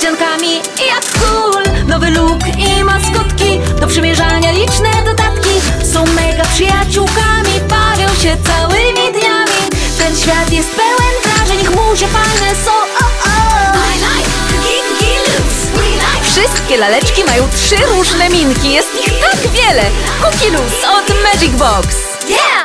pierścionkami jak cool. Nowy look i maskotki, do przymierzania liczne dodatki. Są mega przyjaciółkami, bawią się całymi dniami. Ten świat jest pełen wrażeń, chmurze fajne są. I like Cookie Loose. We like. Wszystkie laleczki mają 3 różne minki, jest ich tak wiele. Cookie Loose od Magic Box. Yeah!